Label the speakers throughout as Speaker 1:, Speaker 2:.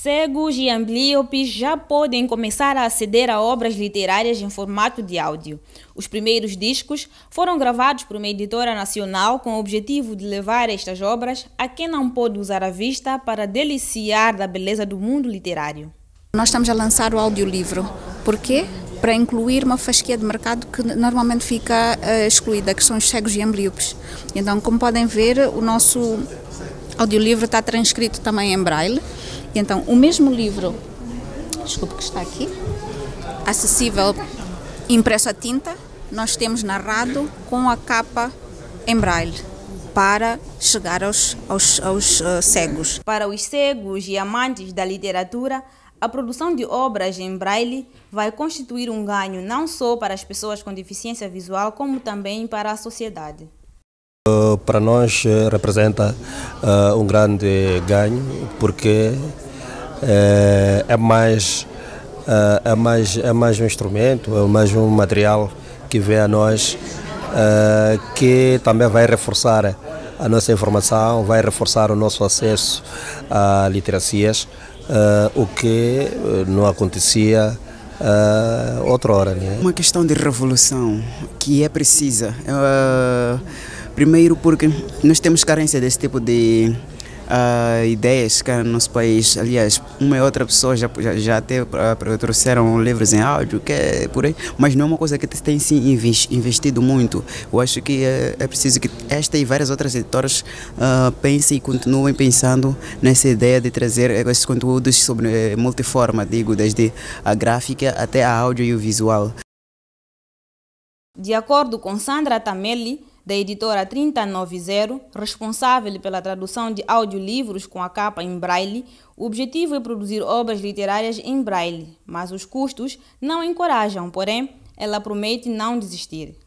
Speaker 1: Cegos e amblíopes já podem começar a aceder a obras literárias em formato de áudio. Os primeiros discos foram gravados por uma editora nacional com o objetivo de levar estas obras a quem não pode usar a vista para deliciar da beleza do mundo literário.
Speaker 2: Nós estamos a lançar o audiolivro. Por quê? Para incluir uma fasquia de mercado que normalmente fica excluída, que são os cegos e amblíopes. Então, como podem ver, o nosso audiolivro está transcrito também em braille. E então, o mesmo livro, desculpe que está aqui, acessível impresso a tinta, nós temos narrado com a capa em braille para chegar aos cegos.
Speaker 1: Para os cegos e amantes da literatura, a produção de obras em braille vai constituir um ganho não só para as pessoas com deficiência visual, como também para a sociedade.
Speaker 3: Para nós representa um grande ganho, porque é mais um instrumento, é mais um material que vem a nós, que também vai reforçar a nossa informação, vai reforçar o nosso acesso a literacias, o que não acontecia outrora, né?
Speaker 4: Uma questão de revolução que é precisa. Primeiro porque nós temos carência desse tipo de ideias cá no nosso país. Aliás, uma e outra pessoa já até trouxeram livros em áudio, que é por aí, mas não é uma coisa que tem se investido muito. Eu acho que é preciso que esta e várias outras editoras pensem e continuem pensando nessa ideia de trazer esses conteúdos sobre multiforma, digo, desde a gráfica até a áudio e o visual.
Speaker 1: De acordo com Sandra Tamelli, da editora 3090, responsável pela tradução de audiolivros com a capa em braille, o objetivo é produzir obras literárias em braille, mas os custos não encorajam, porém, ela promete não desistir.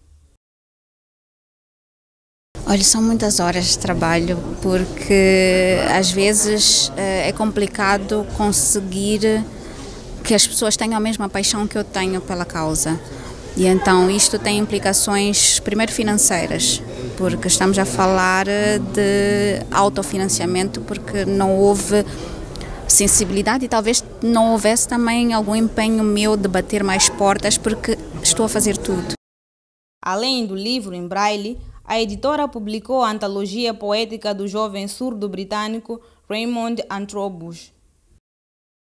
Speaker 2: Olha, são muitas horas de trabalho, porque às vezes é complicado conseguir que as pessoas tenham a mesma paixão que eu tenho pela causa. E então isto tem implicações, primeiro financeiras, porque estamos a falar de autofinanciamento, porque não houve sensibilidade e talvez não houvesse também algum empenho meu de bater mais portas, porque estou a fazer tudo.
Speaker 1: Além do livro em braille, a editora publicou a antologia poética do jovem surdo britânico Raymond Antrobus.